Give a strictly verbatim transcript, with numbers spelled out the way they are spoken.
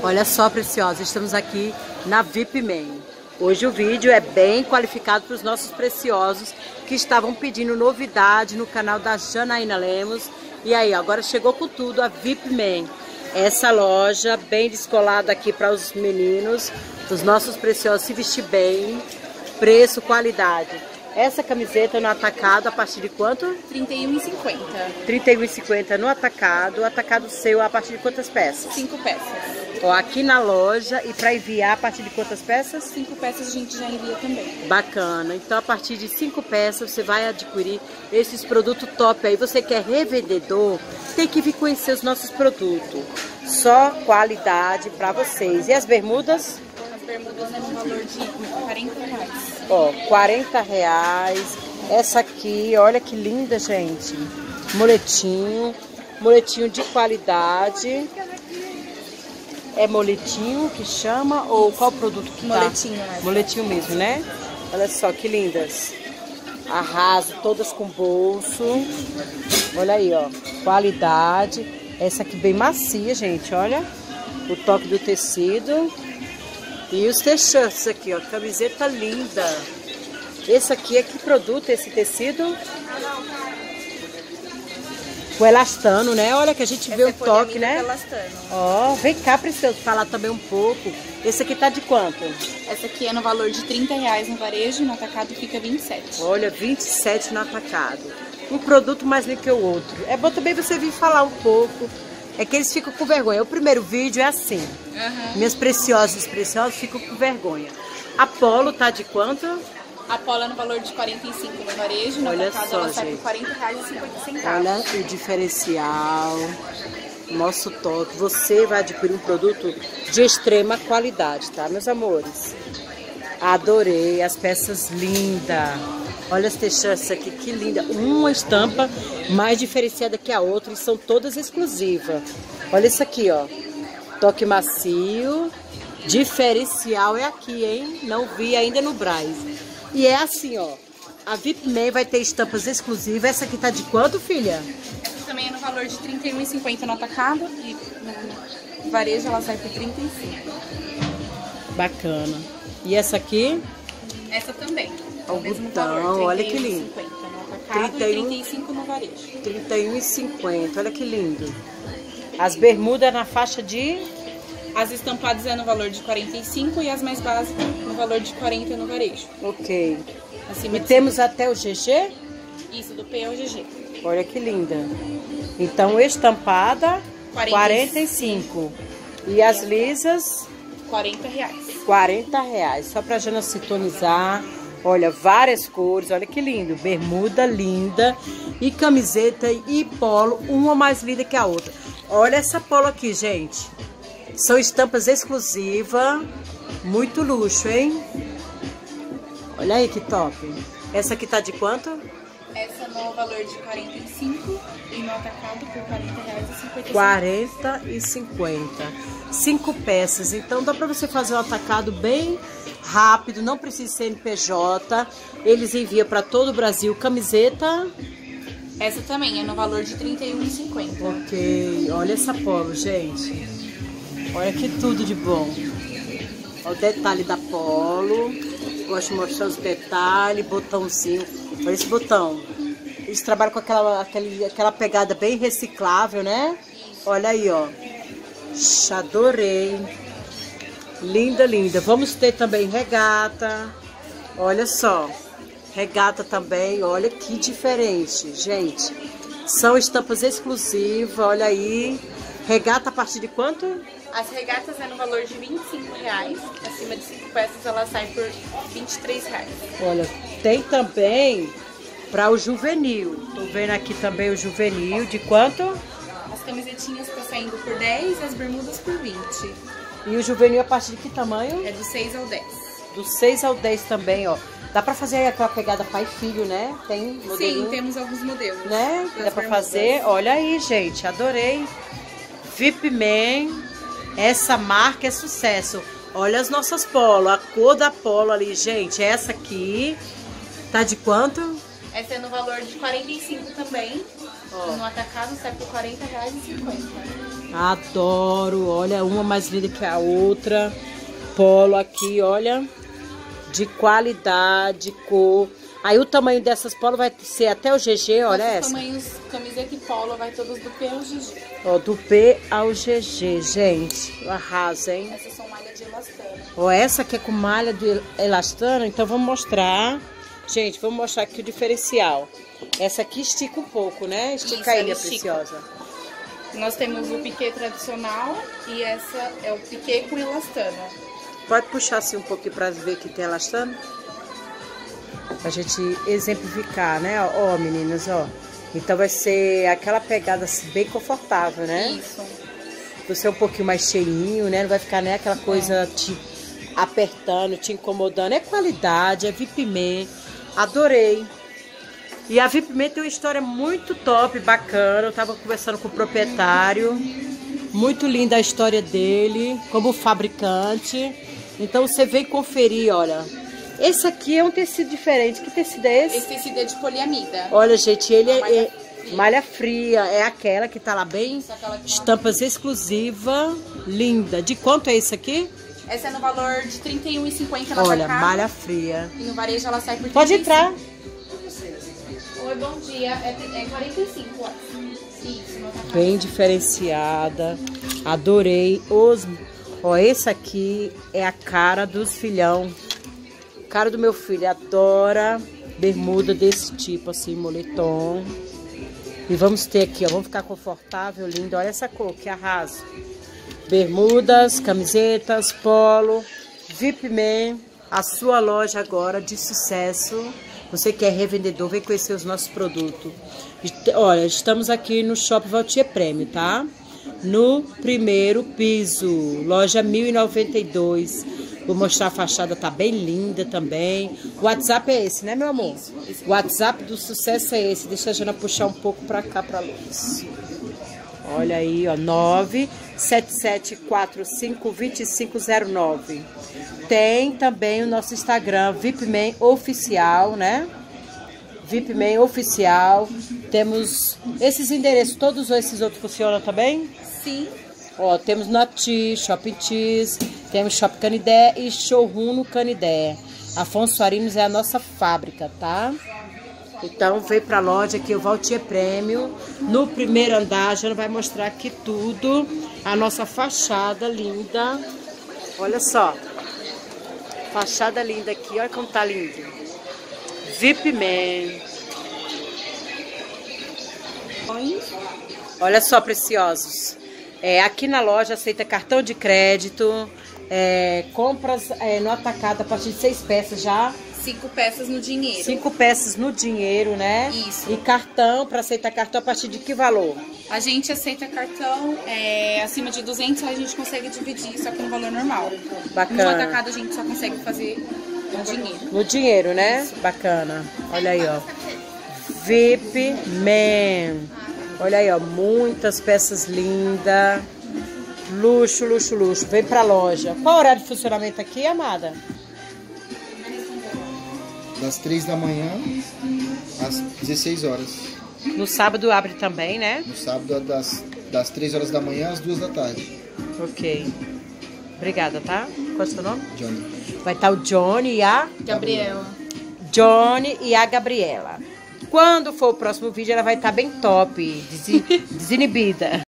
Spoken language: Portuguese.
Olha só, preciosa, estamos aqui na V I P Man. Hoje o vídeo é bem qualificado para os nossos preciosos que estavam pedindo novidade no canal da Janaína Lemos. E aí, agora chegou com tudo a V I P Man. Essa loja bem descolada aqui para os meninos, os nossos preciosos se vestir bem, preço, qualidade. Essa camiseta no atacado a partir de quanto? trinta e um reais e cinquenta centavos. trinta e um reais e cinquenta centavos no atacado. O atacado seu a partir de quantas peças? Cinco peças. Ó, aqui na loja, e para enviar a partir de quantas peças? Cinco peças a gente já envia também. Bacana. Então a partir de cinco peças você vai adquirir esses produtos top aí. Você quer revendedor, tem que vir conhecer os nossos produtos. Só qualidade para vocês. E as bermudas? As bermudas é no valor de quarenta reais. Ó, quarenta reais. Essa aqui, olha que linda, gente. Moletinho. Moletinho de qualidade. É moletinho que chama? Ou qual produto que tá? Moletinho, né? Moletinho mesmo, né? Olha só que lindas. Arraso, todas com bolso. Olha aí, ó. Qualidade. Essa aqui bem macia, gente, olha. O toque do tecido. E os t-shirts aqui, ó. Camiseta linda. Esse aqui é que produto, esse tecido? O elastano, né? Olha que a gente vê o toque, né? Ó, oh, vem cá, precioso, falar também um pouco. Esse aqui tá de quanto? Essa aqui é no valor de trinta reais no varejo, no atacado fica vinte e sete. Olha, vinte e sete no atacado. Um produto mais lindo que o outro. É bom também você vir falar um pouco. É que eles ficam com vergonha. O primeiro vídeo é assim. Uhum. Minhas preciosas, preciosos ficam com vergonha. A Polo tá de quanto? A Polo é no valor de quarenta e cinco reais no varejo, no olha atacado só, ela sai gente. por quarenta reais e cinquenta centavos. Olha o diferencial, nosso toque. Você vai adquirir um produto de extrema qualidade, tá, meus amores? Adorei, as peças lindas. Olha as t-shirts aqui, que linda. Uma estampa mais diferenciada que a outra e são todas exclusivas. Olha isso aqui, ó. Toque macio. Diferencial é aqui, hein? Não vi ainda no Braz. E é assim, ó. A V I P Man vai ter estampas exclusivas. Essa aqui tá de quanto, filha? Essa também é no valor de trinta e um reais e cinquenta centavos no atacado. E no varejo ela sai por trinta e cinco reais. Bacana. E essa aqui? Essa também. O botão, olha que lindo. No atacado e trinta e cinco reais no varejo. trinta e um reais e cinquenta centavos. Olha que lindo. As bermudas na faixa de... As estampadas é no valor de quarenta e cinco reais e as mais básicas no valor de quarenta reais no varejo. Ok. Acima e temos até o G G? Isso, do P ao G G. Olha que linda. Então, estampada, quarenta e cinco. E as lisas? quarenta reais. quarenta reais. Só pra Jana sintonizar. Olha, várias cores. Olha que lindo. Bermuda linda. E camiseta e polo. Uma mais linda que a outra. Olha essa polo aqui, gente. São estampas exclusivas. Muito luxo, hein? Olha aí que top. Essa aqui tá de quanto? Essa no valor de quarenta e cinco e no atacado por quarenta reais e cinquenta centavos. quarenta e cinquenta. Cinco peças. Então dá pra você fazer um atacado bem rápido. Não precisa ser C N P J. Eles enviam pra todo o Brasil. Camiseta. Essa também é no valor de trinta e um reais e cinquenta centavos. Ok. Olha essa polo, gente. Olha que tudo de bom. Olha o detalhe da polo. Gosto de mostrar os detalhes. Botãozinho. Olha esse botão. Eles trabalham com aquela, aquela, aquela pegada bem reciclável, né? Olha aí, ó. Adorei. Linda, linda. Vamos ter também regata. Olha só. Regata também. Olha que diferente, gente. São estampas exclusivas. Olha aí. Regata a partir de quanto? As regatas é no valor de vinte e cinco reais. Acima de cinco peças ela sai por vinte e três reais. Olha, tem também para o juvenil. Tô vendo aqui também o juvenil. De quanto? As camisetinhas estão saindo por dez, as bermudas por vinte. E o juvenil a partir de que tamanho? É do seis ao dez. Do seis ao dez também, ó. Dá pra fazer aquela pegada pai e filho, né? Tem modelinho? Sim, temos alguns modelos. Né? Dá pra fazer. Olha aí, gente. Adorei. V I P Man. Essa marca é sucesso. Olha as nossas polos. A cor da polo ali, gente. Essa aqui tá de quanto? Essa é no valor de quarenta e cinco também. Ó. No atacado sai por quarenta reais e cinquenta. Adoro, olha, uma mais linda que a outra. Polo aqui, olha, de qualidade, cor. Aí o tamanho dessas polo vai ser até o G G, olha essa. Os tamanhos camiseta e polo vai todos do P ao G G. Ó, do P ao G G, gente. Arrasa, hein? Essas são malha de elastano. Ó, essa aqui é com malha de elastano, então vamos mostrar. Gente, vamos mostrar aqui o diferencial. Essa aqui estica um pouco, né? Estica Isso, aí, a estica. Preciosa. Nós temos o piquê tradicional e essa é o piquê com elastano. Pode puxar assim um pouquinho pra ver que tem elastano? Pra gente exemplificar, né? Ó, meninas, ó. Então vai ser aquela pegada assim, bem confortável, né? Isso. Você é um pouquinho mais cheinho, né? Não vai ficar, né, aquela coisa é. te apertando, te incomodando. É qualidade, é V I P Men. Adorei. E a V I P Men tem uma história muito top, bacana. Eu tava conversando com o proprietário. Muito linda a história dele, como fabricante. Então você vem conferir, olha. Esse aqui é um tecido diferente. Que tecido é esse? Esse tecido é de poliamida. Olha, gente, ele é, malha, é fria. malha fria. É aquela que tá lá bem. Estampas exclusivas. Linda. De quanto é isso aqui? Essa é no valor de trinta e um reais e cinquenta centavos. Olha, malha fria. E no varejo ela sai por Pode entrar. Oi, bom dia. É, é quarenta e cinco, ó. Isso, no atacado. Bem diferenciada. Adorei. Os... Ó, esse aqui é a cara dos filhão. Cara do meu filho. Adora bermuda desse tipo, assim, moletom. E vamos ter aqui, ó. Vamos ficar confortável, lindo. Olha essa cor, que arraso. Bermudas, camisetas, polo, V I P Men, a sua loja agora de sucesso. Você que é revendedor, vem conhecer os nossos produtos. Olha, estamos aqui no Shopping Valtier Prêmio, tá? No primeiro piso, loja mil e noventa e dois. Vou mostrar a fachada, tá bem linda também. O WhatsApp é esse, né, meu amor? Isso, isso. O WhatsApp do sucesso é esse. Deixa a Jana puxar um pouco pra cá, pra luz. Olha aí, ó, nove sete sete quatro cinco dois cinco zero nove. Tem também o nosso Instagram, V I P Men Oficial, né? V I P Men Oficial. Temos esses endereços, todos esses outros funcionam também? Sim. Ó, temos Nati, Shopping Cheese, temos Shopping Canidé e Showroom no Canidé. Afonso Arinos é a nossa fábrica, tá? Então, vem pra loja aqui, o Valtier Prêmio. No primeiro andar, a Jana vai mostrar aqui tudo. A nossa fachada linda. Olha só. Fachada linda aqui, olha como tá lindo. V I P Men. Olha só, preciosos. É, aqui na loja aceita cartão de crédito. É, compras é, no atacado a partir de seis peças já. Cinco peças no dinheiro. Cinco peças no dinheiro, né? Isso. E cartão, para aceitar cartão, a partir de que valor? A gente aceita cartão, é, acima de duzentos reais a gente consegue dividir, só que no valor normal. Bacana. No atacado a gente só consegue fazer no dinheiro. No dinheiro, né? Isso. Bacana. Olha aí, ó. V I P Men. Olha aí, ó. Muitas peças lindas. Luxo, luxo, luxo. Vem pra loja. Qual o horário de funcionamento aqui, amada? Das três da manhã às dezesseis horas. No sábado abre também, né? No sábado, das, das três horas da manhã às duas da tarde. Ok. Obrigada, tá? Qual é o seu nome? Johnny. Vai estar o Johnny e a... Gabriela. Johnny e a Gabriela. Quando for o próximo vídeo, ela vai estar bem top, desinibida.